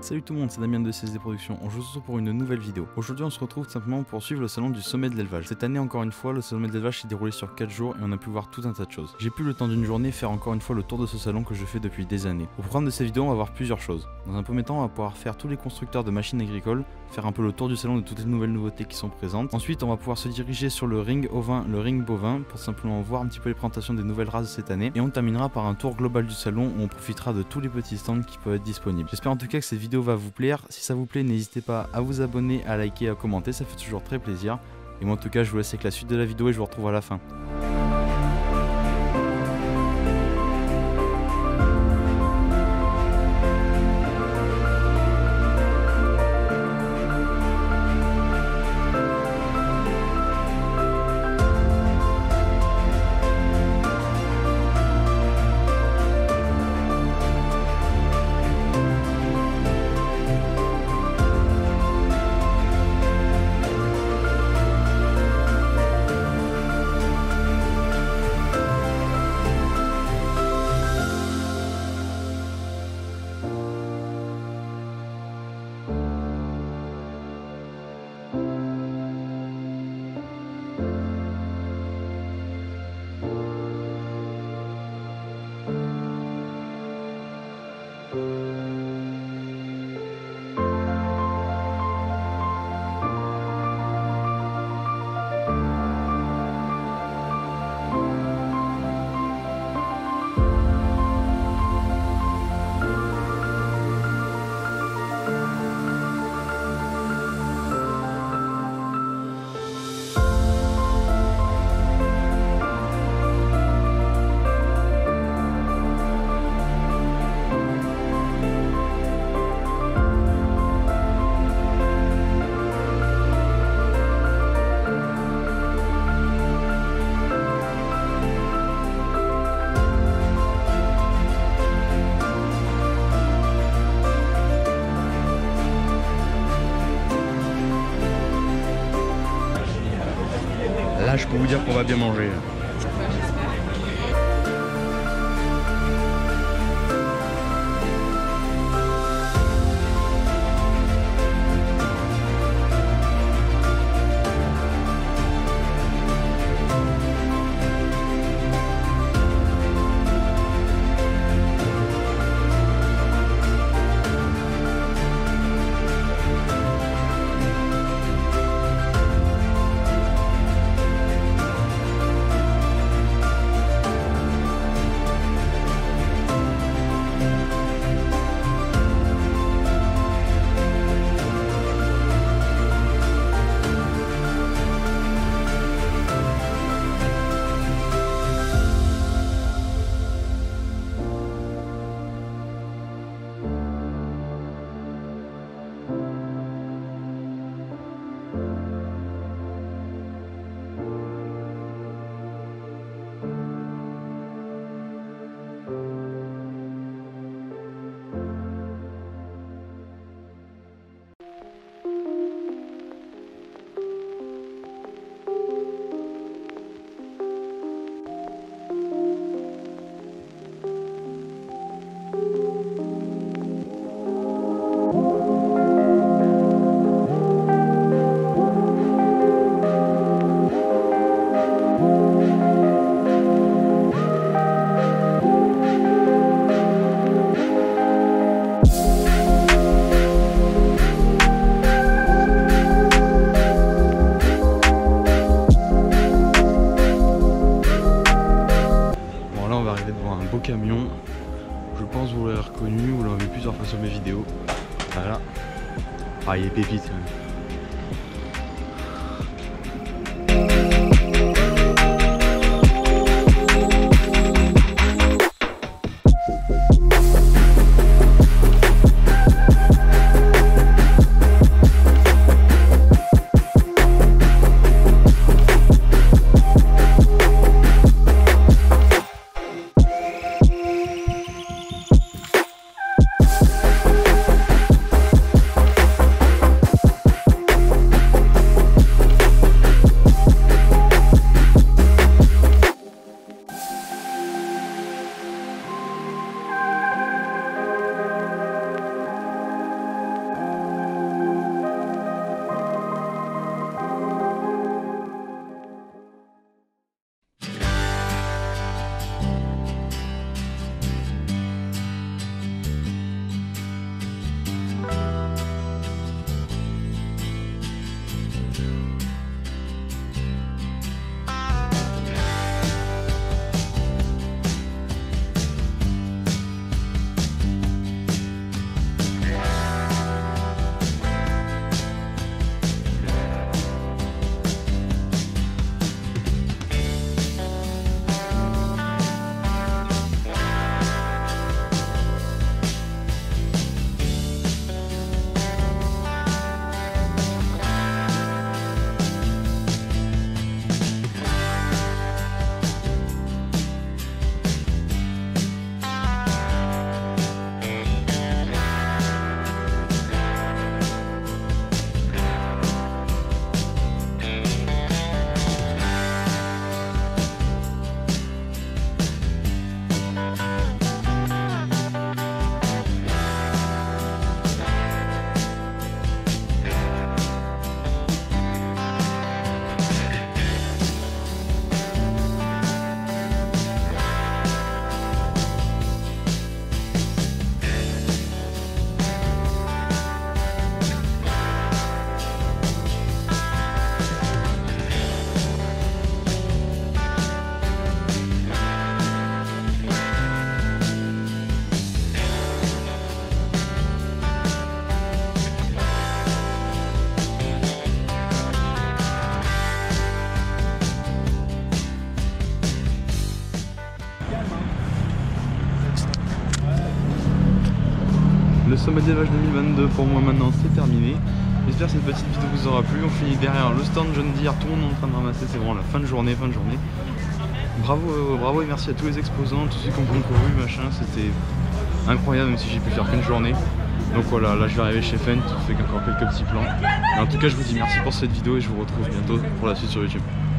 Salut tout le monde, c'est Damien de CSD Productions. On se retrouve pour une nouvelle vidéo. Aujourd'hui on se retrouve tout simplement pour suivre le salon du sommet de l'élevage. Cette année encore une fois, le sommet de l'élevage s'est déroulé sur 4 jours et on a pu voir tout un tas de choses. J'ai pu le temps d'une journée faire encore une fois le tour de ce salon que je fais depuis des années. Au programme de cette vidéo on va voir plusieurs choses. Dans un premier temps on va pouvoir faire tous les constructeurs de machines agricoles, faire un peu le tour du salon de toutes les nouvelles nouveautés qui sont présentes. Ensuite on va pouvoir se diriger sur le ring ovin, le ring bovin pour simplement voir un petit peu les présentations des nouvelles races de cette année. Et on terminera par un tour global du salon où on profitera de tous les petits stands qui peuvent être disponibles. J'espère en tout cas que cette vidéo va vous plaire. Si ça vous plaît, n'hésitez pas à vous abonner, à liker, à commenter, ça fait toujours très plaisir. Et moi en tout cas je vous laisse avec la suite de la vidéo et je vous retrouve à la fin. Là, je peux vous dire qu'on va bien manger. Beau camion, je pense que vous l'avez reconnu, vous l'avez vu plusieurs fois sur mes vidéos. Voilà. Ah, il est pépite quand même. le sommet d'élevage 2022 pour moi maintenant c'est terminé. J'espère que cette petite vidéo vous aura plu. On finit derrière le stand John Deere, tout le monde est en train de ramasser, c'est vraiment la fin de journée. Bravo et merci à tous les exposants, tous ceux qui ont concouru, machin, c'était incroyable même si j'ai pu faire qu'une journée. Donc voilà, là je vais arriver chez Fent, je fais encore quelques petits plans. Mais en tout cas je vous dis merci pour cette vidéo et je vous retrouve bientôt pour la suite sur YouTube.